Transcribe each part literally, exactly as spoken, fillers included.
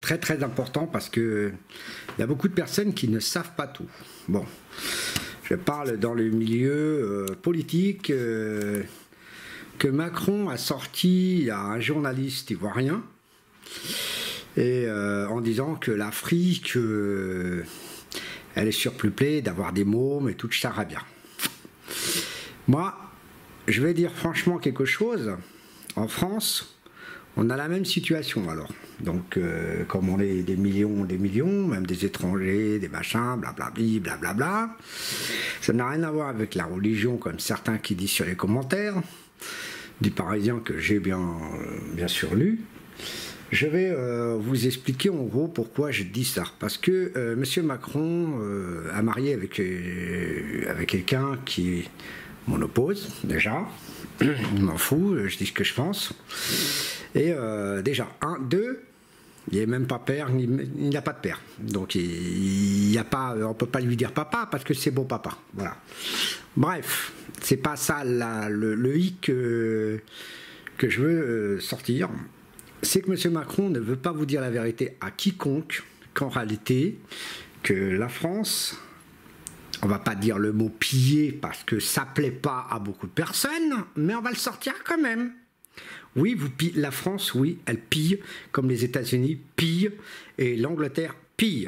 très très important parce que il y a beaucoup de personnes qui ne savent pas tout. Bon, je parle dans le milieu euh, politique euh, que Macron a sorti à un journaliste ivoirien et euh, en disant que l'Afrique euh, elle est surpeuplée d'avoir des mômes et tout le charabia. Moi, je vais dire franchement quelque chose. En France, on a la même situation alors. Donc, euh, comme on est des millions, des millions, même des étrangers, des machins, blablabli, blablabla, ça n'a rien à voir avec la religion, comme certains qui disent sur les commentaires, du Parisien que j'ai bien, euh, bien sûr lu. Je vais euh, vous expliquer en gros pourquoi je dis ça. Parce que euh, M. Macron euh, a marié avec, euh, avec quelqu'un qui m'en oppose, déjà. Je m'en fous, je dis ce que je pense. Et euh, déjà, un, deux, il n'est même pas père, il n'a pas de père. Donc il, il y a pas, on ne peut pas lui dire papa parce que c'est beau papa. Voilà. Bref, c'est pas ça la, le, le hic que, que je veux sortir. C'est que M. Macron ne veut pas vous dire la vérité à quiconque, qu'en réalité, que la France, on va pas dire le mot piller parce que ça plaît pas à beaucoup de personnes, mais on va le sortir quand même. Oui, vous pille, la France, oui, elle pille, comme les États-Unis pillent, et l'Angleterre pille.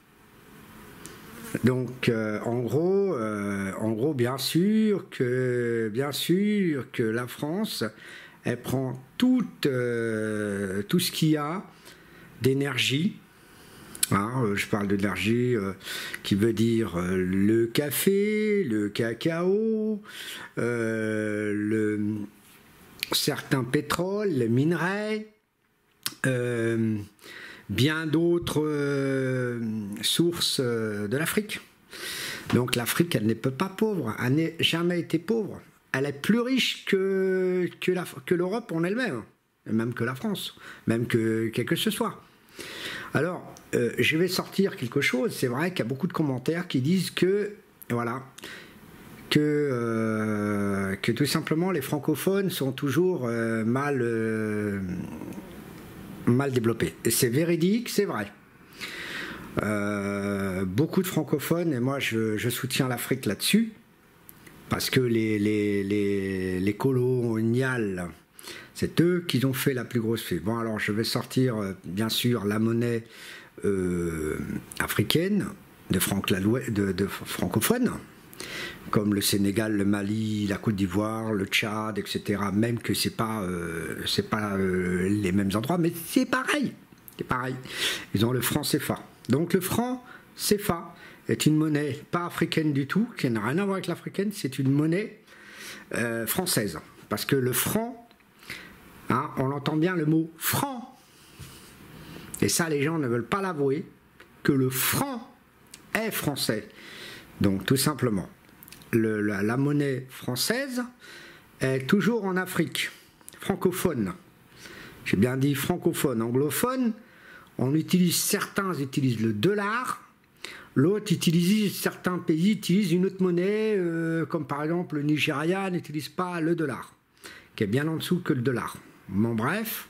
Donc, euh, en gros, euh, en gros, bien sûr que, bien sûr que la France, elle prend tout, euh, tout ce qu'il y a d'énergie. Hein, je parle d'énergie euh, qui veut dire euh, le café, le cacao, euh, le, certains pétroles, les minerais, euh, bien d'autres euh, sources euh, de l'Afrique. Donc l'Afrique, elle n'est pas pauvre, elle n'a jamais été pauvre. Elle est plus riche que, que, la, que l'Europe en elle-même, et même que la France, même que quel que ce soit. Alors, euh, je vais sortir quelque chose. C'est vrai qu'il y a beaucoup de commentaires qui disent que, voilà, que, euh, que tout simplement les francophones sont toujours euh, mal, euh, mal développés. Et c'est véridique, c'est vrai. Euh, beaucoup de francophones, et moi je, je soutiens l'Afrique là-dessus, parce que les, les, les, les coloniales, c'est eux qui ont fait la plus grosse fête. Bon, alors je vais sortir, euh, bien sûr, la monnaie euh, africaine, de, franc de, de francophones, comme le Sénégal, le Mali, la Côte d'Ivoire, le Tchad, et cetera. Même que c'est pas, euh, c'est pas euh, les mêmes endroits, mais c'est pareil. C'est pareil. Ils ont le franc C F A. Donc le franc C F A est une monnaie pas africaine du tout, qui n'a rien à voir avec l'africaine, c'est une monnaie euh, française. Parce que le franc, hein, on entend bien le mot franc. Et ça, les gens ne veulent pas l'avouer, que le franc est français. Donc tout simplement, le, la, la monnaie française est toujours en Afrique, francophone. J'ai bien dit francophone, anglophone. On utilise, certains utilisent le dollar. L'autre utilise, certains pays utilisent une autre monnaie, euh, comme par exemple le Nigeria n'utilise pas le dollar, qui est bien en dessous que le dollar. Bon, bref,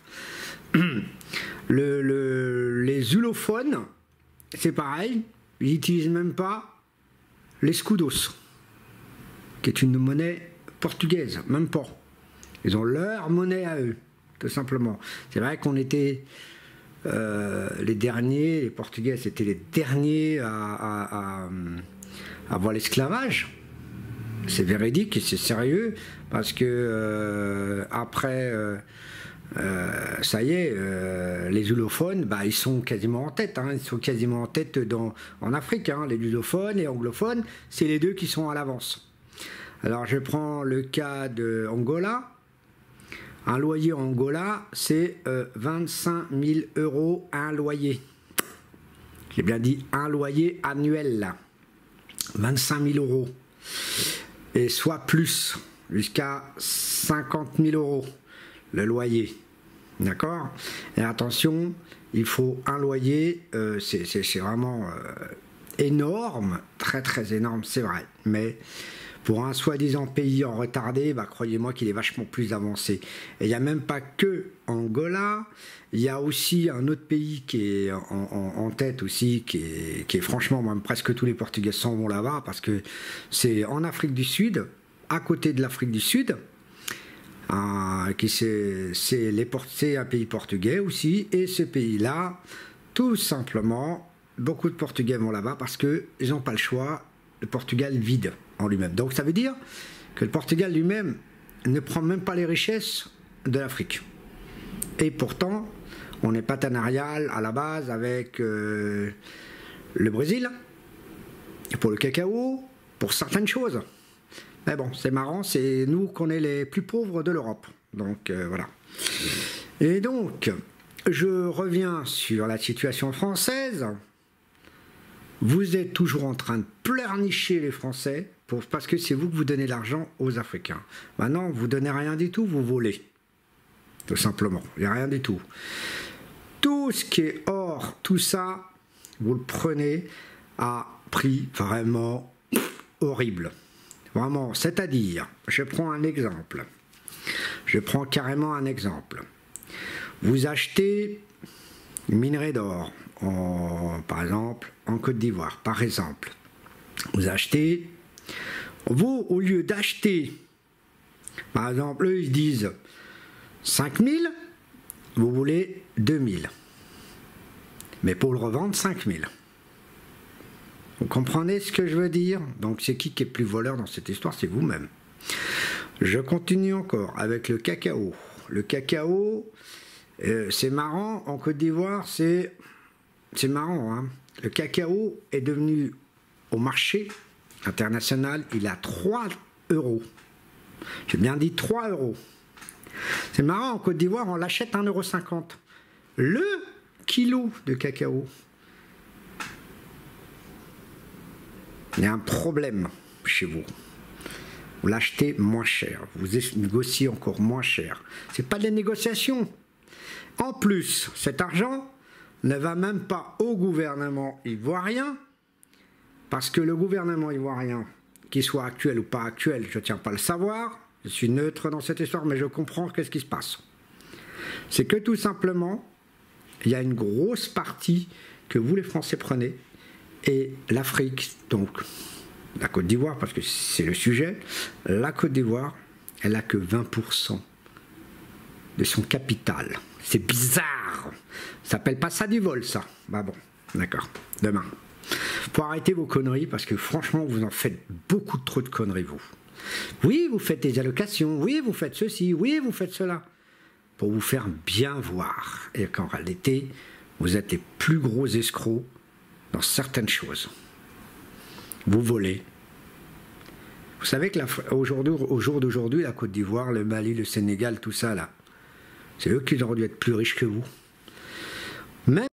le, le, les zulophones, c'est pareil, ils n'utilisent même pas l'escudos, qui est une monnaie portugaise, même pas. Ils ont leur monnaie à eux, tout simplement. C'est vrai qu'on était... Euh, les derniers, les Portugais, c'était les derniers à, à, à, à avoir l'esclavage. C'est véridique et c'est sérieux, parce que euh, après, euh, euh, ça y est, euh, les zulophones, bah, ils sont quasiment en tête. Hein, ils sont quasiment en tête dans, en Afrique. Hein, les zulophones et anglophones, c'est les deux qui sont à l'avance. Alors, je prends le cas de Angola. Un loyer en Angola, c'est euh, vingt-cinq mille euros un loyer. J'ai bien dit un loyer annuel, là. vingt-cinq mille euros. Et soit plus, jusqu'à cinquante mille euros, le loyer. D'accord? Et attention, il faut un loyer, euh, c'est vraiment euh, énorme, très très énorme, c'est vrai. Mais pour un soi-disant pays en retardé, bah, croyez-moi qu'il est vachement plus avancé. Et il n'y a même pas que Angola, il y a aussi un autre pays qui est en, en, en tête aussi, qui est, qui est franchement, même presque tous les Portugais s'en vont là-bas, parce que c'est en Afrique du Sud, à côté de l'Afrique du Sud, euh, qui c'est, c'est, les, c'est un pays portugais aussi, et ce pays-là, tout simplement, beaucoup de Portugais vont là-bas parce qu'ils n'ont pas le choix, le Portugal vide en lui-même. Donc ça veut dire que le Portugal lui-même ne prend même pas les richesses de l'Afrique. Et pourtant, on est partenarial à la base avec euh, le Brésil, pour le cacao, pour certaines choses. Mais bon, c'est marrant, c'est nous qu'on est les plus pauvres de l'Europe. Donc euh, voilà. Et donc, je reviens sur la situation française. Vous êtes toujours en train de pleurnicher les Français pour, parce que c'est vous que vous donnez l'argent aux Africains. Maintenant, vous ne donnez rien du tout, vous volez. Tout simplement, il n'y a rien du tout. Tout ce qui est hors, tout ça, vous le prenez à prix vraiment horrible. Vraiment, c'est-à-dire, je prends un exemple. Je prends carrément un exemple. Vous achetez une minerai d'or, en, par exemple, en Côte d'Ivoire, par exemple. Vous achetez, vous, au lieu d'acheter, par exemple, eux, ils disent cinq mille, vous voulez deux mille. Mais pour le revendre, cinq mille. Vous comprenez ce que je veux dire? Donc c'est qui qui est plus voleur dans cette histoire? C'est vous-même. Je continue encore avec le cacao. Le cacao, euh, c'est marrant, en Côte d'Ivoire, c'est c'est marrant. Hein, le cacao est devenu, au marché international, il est à trois euros. J'ai bien dit trois euros. C'est marrant, en Côte d'Ivoire, on l'achète à un euro cinquante. Le kilo de cacao. Il y a un problème chez vous. Vous l'achetez moins cher. Vous négociez encore moins cher. Ce n'est pas de la négociation. En plus, cet argent ne va même pas au gouvernement ivoirien, parce que le gouvernement ivoirien, qu'il soit actuel ou pas actuel, je ne tiens pas à le savoir, je suis neutre dans cette histoire, mais je comprends qu'est-ce qui se passe. C'est que tout simplement, il y a une grosse partie que vous les Français prenez, et l'Afrique, donc la Côte d'Ivoire, parce que c'est le sujet, la Côte d'Ivoire, elle n'a que vingt pour cent de son capital. C'est bizarre. Ça s'appelle pas ça du vol, ça. Bah bon, d'accord. Demain. Faut arrêter vos conneries, parce que franchement, vous en faites beaucoup trop de conneries, vous. Oui, vous faites des allocations. Oui, vous faites ceci. Oui, vous faites cela. Pour vous faire bien voir. Et qu'en réalité, vous êtes les plus gros escrocs dans certaines choses. Vous volez. Vous savez que la, au jour d'aujourd'hui, la Côte d'Ivoire, le Mali, le Sénégal, tout ça là, c'est eux qui auraient dû être plus riches que vous. Même